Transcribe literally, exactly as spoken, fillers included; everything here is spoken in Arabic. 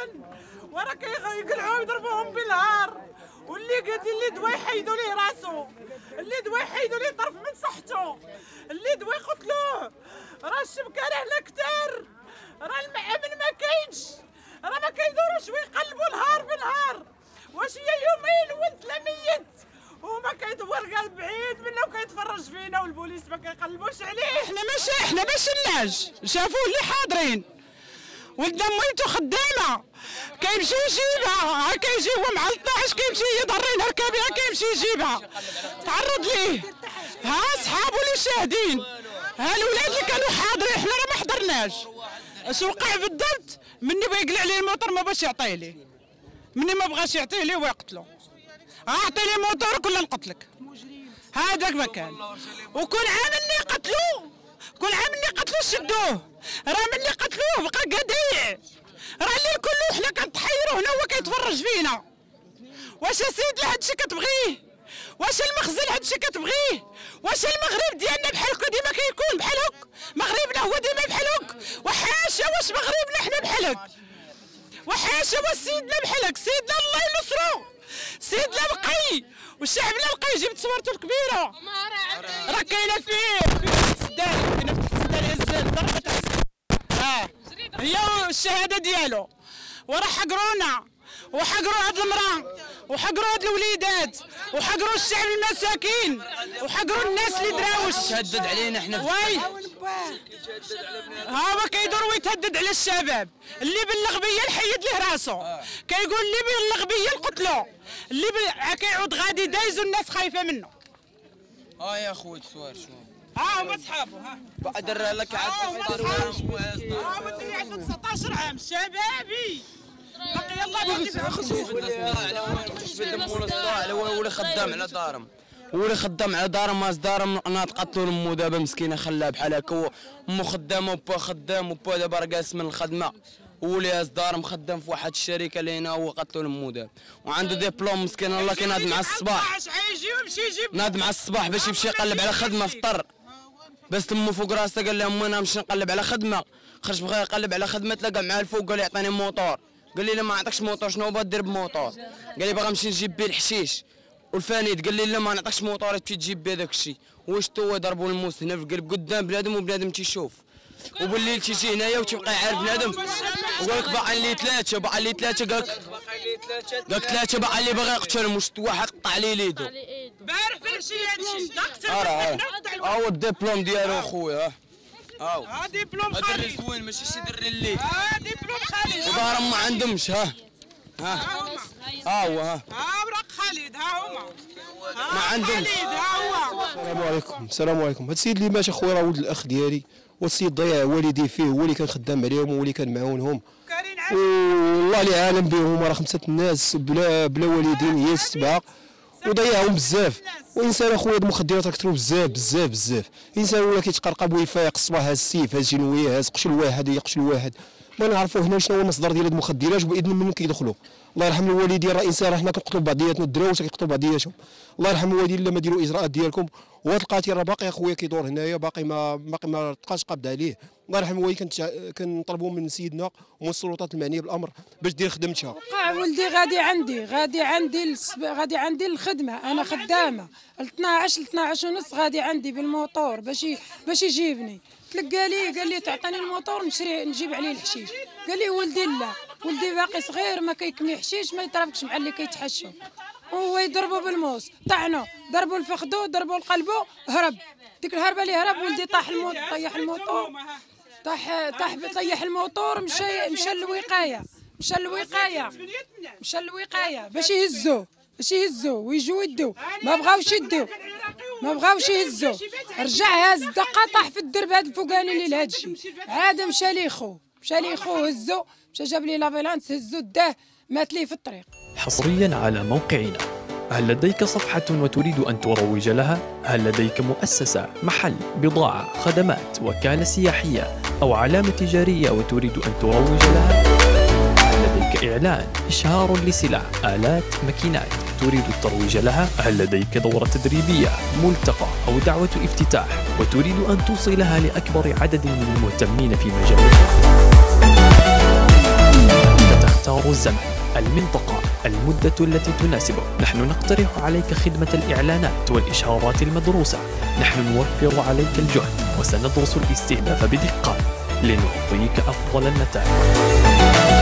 ابدا، وراه كيقلعوهم يضربوهم بالنهار، واللي قادي اللي دوا يحيدوا ليه راسو، اللي دوا يحيدوا ليه طرف من صحته، اللي دوا يقتلوه. راه الشبكه راه هنا كثار، راه المعامل ما كاينش، راه ما كيدوروش ويقلبوا نهار بنهار. واش هي يومين ولد لا ميت وما كيدور قال بعيد منا وكيتفرج فينا والبوليس ما كيقلبوش عليه. احنا ماشي احنا ما شلناش، شافوه اللي حاضرين ولدنا ميتو خدامه كيمشي يجيبها، ها كيجي هو مع اثناش كيمشي يضري نهار كبيره كيمشي يجيبها، تعرض ليه. ها صحابو اللي شاهدين، ها الولاد اللي كانوا حاضرين، احنا راه ما حضرناش. اش وقع بالضبط؟ مني بغا يقلع ليه الموتور ما باش يعطيه ليه، مني ما بغاش يعطيه ليه ويقتلو. اعطيني موتورك ولا نقتلك. هذاك ما كان. وكل عام اللي قتلوه، كل عام اللي قتلوه شدوه، راه ملي قتلوه بقى قضيع، راه الليل كله حنا كنتحيروا هنا هو كيتفرج فينا. واش يا سيدي هادشي كتبغيه؟ واش المخزن هادشي كتبغيه؟ واش المغرب ديالنا بحال هكا ديما كيكون بحال هكا؟ مغربنا هو ديما بحال هكا؟ وحاشا واش مغربنا حنا بحال هكا؟ وحاشا واش سيدنا بحال هكا؟ سيدنا الله ينصرو، سيدنا لقي والشعب لقي. جبت صورته الكبيره راه كاينه فيه في تحت السدان، كاينه في تحت السدان الزين ضربت اه هي الشهاده ديالو. وراه حقرونا وحقروا هاد المراه وحقروا هاد الوليدات وحقروا الشعب المساكين وحقروا الناس اللي دراوش. تهدد علينا احنا وي ها هو كيدور ويتهدد على الشباب. اللي بلغ بيا نحيد ليه راسو، كيقول اللي بلغ بيا نقتلو، اللي كيعود غادي دايز والناس خايفه منه. اه يا خويا السوار شنو ها هما صحابو. ها بعد لك عاد ها ودي عنده تسعطاش عام شبابي باقي الله هو اللي خدام على دارهم، هو اللي خدام على دارهم. ما دارهم نتقتلوا لمو دابا مسكينه خلاها بحال هكا، امو خدامه وبا خدام وبا دابا راه جالس من الخدمه، هو اللي هاز دارهم خدام في واحد الشركه اللي هنا، هو قتلوا لمو دابا وعنده ديبلوم مسكين. الله كيناض مع الصباح، ناض مع الصباح باش يمشي يقلب على خدمه فطر، بس تمو فوق راسه قال لهم انا نمشي نقلب على خدمه. خرج بغى يقلب على خدمه تلاقى معاه الفوق قال لي عطيني موطور، قال لي لا ما نعطيكش موطور. شنو بغا دير بموطور؟ قال لي باغا نمشي نجيب به الحشيش والفانيد، قال لي لا ما نعطيكش موطور تمشي تجيب به داك الشيء. واش تو ضربوا الموس هنا في القلب قدام بنادم وبنادم تيشوف، وبالليل تيجي هنايا وتيبقى عارف بنادم وقال لك باقي لي ثلاثه باقي لي ثلاثه قال لك قال لك ثلاثه باقي لي باغي يقتلهم. واش واحد قطع لي يدو بارح في العشيه هادشي اه هو الدبلوم ديالو خويا. هاو ها دبلوم خالد هذا زوين ماشي شي دري اللي ها دبلوم خالد ودارهم ما عندهمش. ها ها ها هو ها ها وراق خالد ها هما ما عندهمش. ها هو. السلام عليكم. السلام عليكم. هاد السيد اللي ماشي اخويا راه ولد الاخ ديالي، والسيد ضيع والديه فيه، هو اللي كان خدام عليهم وهو اللي كان معاونهم، والله اللي عالم بهم. راه خمسه الناس بلا بلا والدين هي سبعه وضيعهم بزاف. وانسان اخويا هاد المخدرات راه كثروا بزاف بزاف بزاف. انسان ولا كيتقرقب ويفايق الصباح هاز السيف هاز جنويه هاز قشل واحد يقشل واحد. ما نعرفوا هنا شنو هو المصدر ديال هاد المخدرات وباذن من كيدخلوا. الله يرحم الوالدين، راه انسان راه حنا كنقتلوا بعضياتنا، الدراوش كيقتلوا بعضياتهم. الله يرحم الوالدين الا ما ديروا الاجراءات ديالكم. وهذا القاتل راه باقي اخويا كيدور هنايا، باقي ما باقي ما تبقاش قابض عليه. الله يرحم الوالدين كنطلبوا من سيدنا ومن السلطات المعنيه بالامر باش دير خدمتها. وقع ولدي غادي عندي غادي عندي السب... غادي عندي الخدمه، انا خدامه ل اثناش ل اثناش ونص غادي عندي بالموطور باش باش يجيبني. تلقى لي قال لي تعطيني الموطور نشري نجيب عليه الحشيش. قال لي ولدي لا، ولدي باقي صغير ما كيكمي حشيش ما يترافقش مع اللي كيتحشوا. وهو يضربوا بالموس، طعنوا ضربوا لفخذو ضربوا لقلبو هرب. ديك الهربه اللي هرب ولدي طاح الموت طيح الموطور طاح طاح طيح الموطور. مشى مشى للوقايه مشى للوقايه مشى للوقايه باش يهزوه باش يهزوه ويجوا يدوه. ما بغاوش يدوه ما بغاوش يهزوه. رجع هاز الدقه طاح في الدرب هذا الفوقاني اللي لهذا الشيء. عاد مشى ليه خو مشى ليه خو هزو مشى جاب لي لافيلانس هزو داه مات ليه في الطريق. حصريا على موقعنا. هل لديك صفحة وتريد أن تروج لها؟ هل لديك مؤسسة، محل، بضاعة، خدمات، وكالة سياحية أو علامة تجارية وتريد أن تروج لها؟ هل لديك إعلان، إشهار لسلع، آلات، ماكينات تريد الترويج لها؟ هل لديك دورة تدريبية، ملتقى أو دعوة افتتاح وتريد أن توصلها لأكبر عدد من المهتمين في مجالك؟ أنت تختار اختار الزمن، المنطقة، المدة التي تناسبك. نحن نقترح عليك خدمة الإعلانات والإشعارات المدروسة. نحن نوفر عليك الجهد وسندرس الاستهداف بدقة لنعطيك أفضل النتائج.